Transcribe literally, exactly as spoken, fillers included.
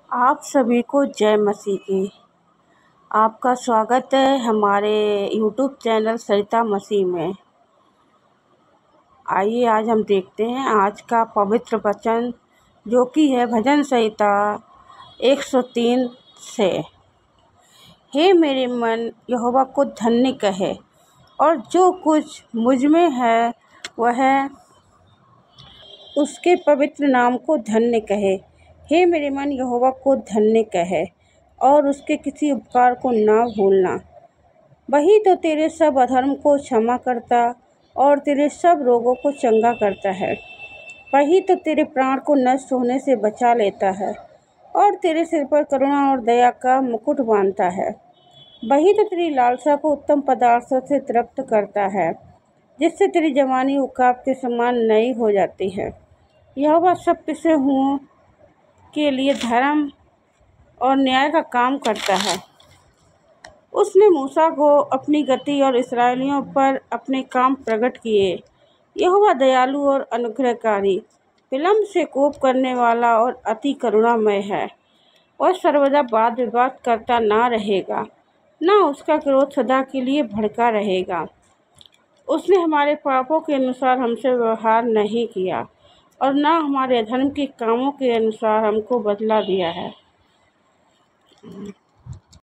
आप सभी को जय मसीह की। आपका स्वागत है हमारे यूट्यूब चैनल सरिता मसीह में। आइए आज हम देखते हैं आज का पवित्र वचन, जो कि है भजन संहिता एक सौ तीन से। हे मेरे मन यहोवा को धन्य कहे, और जो कुछ मुझ में है वह उसके पवित्र नाम को धन्य कहे। हे मेरे मन यहोवा को धन्य कहे, और उसके किसी उपकार को ना भूलना। वही तो तेरे सब अधर्म को क्षमा करता और तेरे सब रोगों को चंगा करता है। वही तो तेरे प्राण को नष्ट होने से बचा लेता है, और तेरे सिर पर करुणा और दया का मुकुट बांधता है। वही तो तेरी लालसा को उत्तम पदार्थों से तृप्त करता है, जिससे तेरी जवानी उकाब के समान नई हो जाती है। यहोवा सब पिसे हुओं के लिए धर्म और न्याय का काम करता है। उसने मूसा को अपनी गति और इस्राएलियों पर अपने काम प्रकट किए। यहोवा दयालु और अनुग्रहकारी, विलम्ब से कोप करने वाला और अति करुणामय है। वह सर्वदा वाद विवाद करता ना रहेगा, ना उसका क्रोध सदा के लिए भड़का रहेगा। उसने हमारे पापों के अनुसार हमसे व्यवहार नहीं किया, और ना हमारे अधर्म के कामों के अनुसार हमको बदला दिया है।